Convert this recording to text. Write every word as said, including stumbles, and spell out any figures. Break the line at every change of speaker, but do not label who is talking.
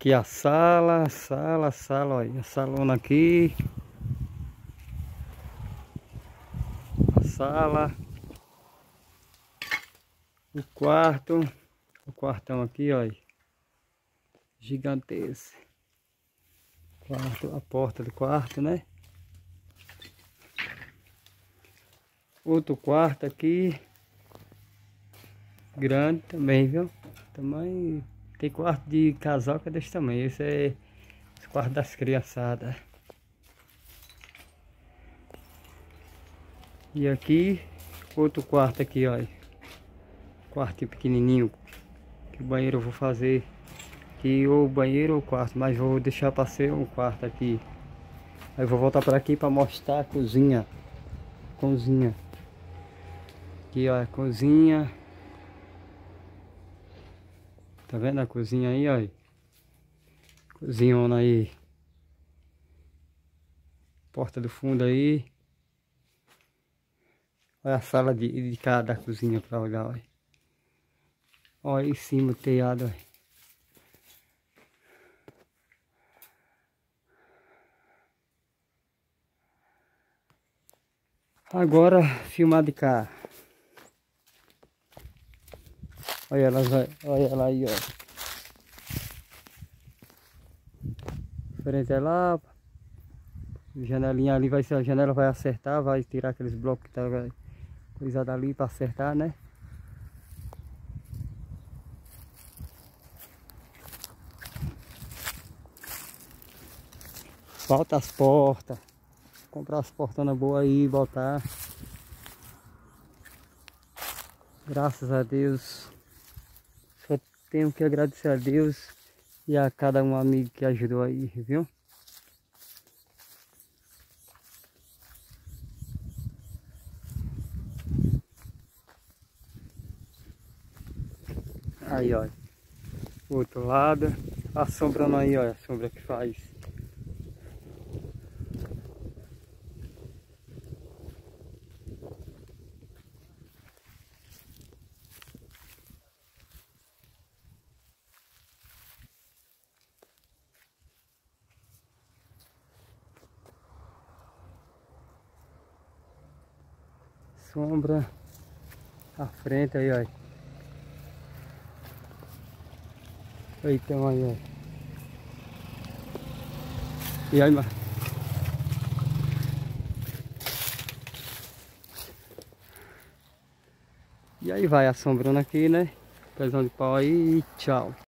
Aqui a sala, sala, sala, olha, a salona aqui. A sala. O quarto. O quartão aqui, olha. Gigantesco. Quarto, a porta do quarto, né? Outro quarto aqui. Grande também, viu? Tamanho. Tem quarto de casal que é desse tamanho. Esse é o quarto das criançadas. E aqui, outro quarto aqui, olha. Quarto pequenininho. Que o banheiro eu vou fazer aqui, ou banheiro ou quarto, mas vou deixar para ser um quarto aqui. Aí vou voltar para aqui para mostrar a cozinha. Cozinha. Aqui, ó, a cozinha. Tá vendo a cozinha aí, ó? Cozinhona aí. Porta do fundo aí. Olha a sala de, de cá da cozinha para olhar, olha. Olha aí em cima o telhado, olha. Agora filmar de cá. Olha ela, olha ela aí, ó. Frente é lá. Janelinha ali vai ser, a janela vai acertar, vai tirar aqueles blocos que tá coisado ali para acertar, né? Falta as portas. Comprar as portonas boas aí e botar. Graças a Deus. Só tenho que agradecer a Deus e a cada um amigo que ajudou aí, viu? Aí, ó. O outro lado. Assombrando aí, ó. A sombra que faz. Sombra. À frente aí, ó. Aí tem aí, ó. E aí, mano. E aí vai assombrando aqui, né? Pesão de pau aí e tchau.